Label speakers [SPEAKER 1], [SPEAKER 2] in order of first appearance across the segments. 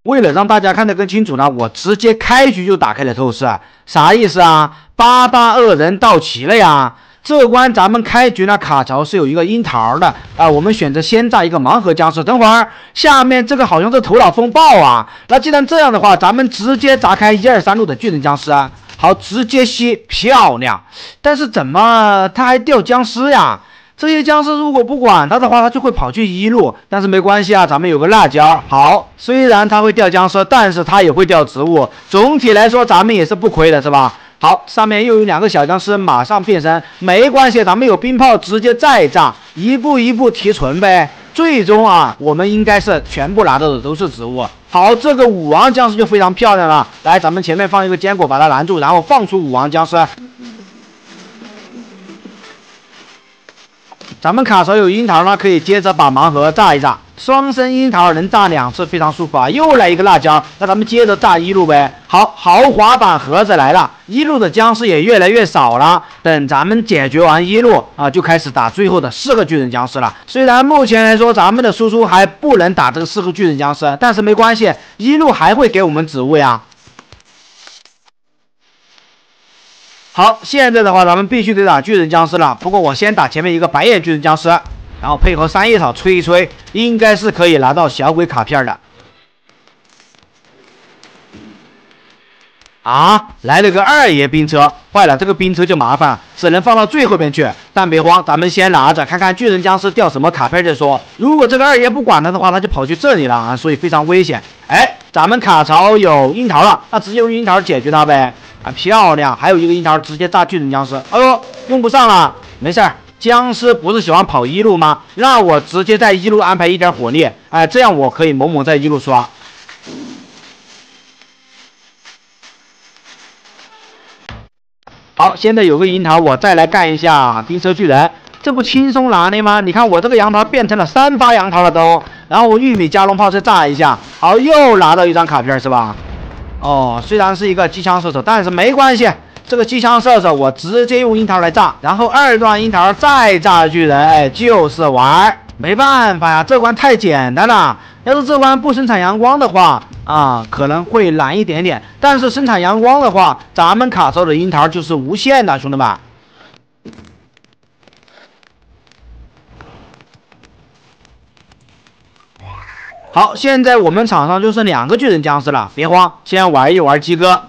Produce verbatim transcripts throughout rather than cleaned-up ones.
[SPEAKER 1] 为了让大家看得更清楚呢，我直接开局就打开了透视，啥意思啊？八八二人到齐了呀！这关咱们开局呢，卡槽是有一个樱桃的啊、呃，我们选择先炸一个盲盒僵尸。等会儿下面这个好像是头脑风暴啊，那既然这样的话，咱们直接砸开一二三路的巨人僵尸啊，好，直接吸，漂亮。但是怎么他还掉僵尸呀？这些僵尸如果不管它的话，它就会跑去一路，但是没关系啊，咱们有个辣椒。好，虽然它会掉僵尸，但是它也会掉植物。总体来说，咱们也是不亏的，是吧？好，上面又有两个小僵尸，马上变身，没关系，咱们有冰炮，直接再炸，一步一步提纯呗。最终啊，我们应该是全部拿到的都是植物。好，这个武王僵尸就非常漂亮了。来，咱们前面放一个坚果把它拦住，然后放出武王僵尸。咱们卡槽有樱桃呢，可以接着把盲盒炸一炸，双生樱桃能炸两次，非常舒服啊！又来一个辣椒，那咱们接着炸一路呗。好，豪华版盒子来了，一路的僵尸也越来越少了。等咱们解决完一路啊，就开始打最后的四个巨人僵尸了。虽然目前来说咱们的输出还不能打这个四个巨人僵尸，但是没关系，一路还会给我们植物呀。好，现在的话咱们必须得打巨人僵尸了。不过我先打前面一个白眼巨人僵尸，然后配合三叶草吹一吹，应该是可以拿到小鬼卡片的。啊，来了个二爷兵车，坏了，这个兵车就麻烦了，只能放到最后边去。但别慌，咱们先拿着，看看巨人僵尸掉什么卡片再说。如果这个二爷不管他的话，他就跑去这里了啊，所以非常危险。哎，咱们卡槽有樱桃了，那直接用樱桃解决它呗。啊，漂亮！还有一个樱桃，直接炸巨人僵尸。哎呦，用不上了，没事儿。僵尸不是喜欢跑一路吗？让我直接在一路安排一点火力，哎，这样我可以猛猛在一路刷。好，现在有个樱桃，我再来干一下冰车巨人，这不轻松拿的吗？你看我这个杨桃变成了三发杨桃了都，然后我玉米加农炮再炸一下，好，又拿到一张卡片是吧？哦，虽然是一个机枪射手，但是没关系。这个机枪射手我直接用樱桃来炸，然后二段樱桃再炸巨人，哎，就是玩。没办法呀，这关太简单了。要是这关不生产阳光的话啊，可能会难一点点。但是生产阳光的话，咱们卡槽的樱桃就是无限的，兄弟们。好，现在我们场上就剩两个巨人僵尸了，别慌，先玩一玩鸡哥。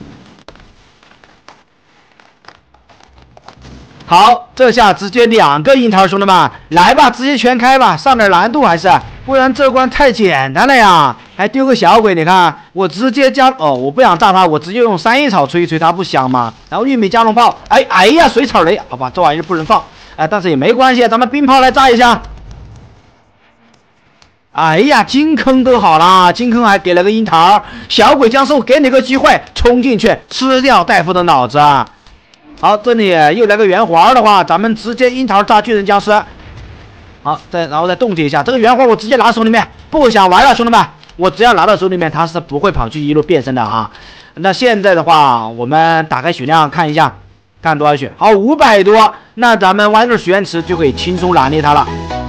[SPEAKER 1] 好，这下直接两个樱桃，兄弟们，来吧，直接全开吧，上点难度还是，不然这关太简单了呀。还丢个小鬼，你看，我直接加哦，我不想炸他，我直接用三叶草吹一吹，它不香吗？然后玉米加农炮，哎哎呀，水草雷，好吧，这玩意儿不能放，哎，但是也没关系，咱们冰炮来炸一下。哎呀，金坑都好啦，金坑还给了个樱桃，小鬼僵尸，我给你个机会，冲进去吃掉戴夫的脑子。好，这里又来个圆环的话，咱们直接樱桃炸巨人僵尸。好，再然后再动体一下，这个圆环我直接拿手里面，不想玩了，兄弟们，我只要拿到手里面，它是不会跑去一路变身的啊。那现在的话，我们打开血量看一下，看多少血，好，五百多，那咱们玩个许愿池就可以轻松拿捏它了。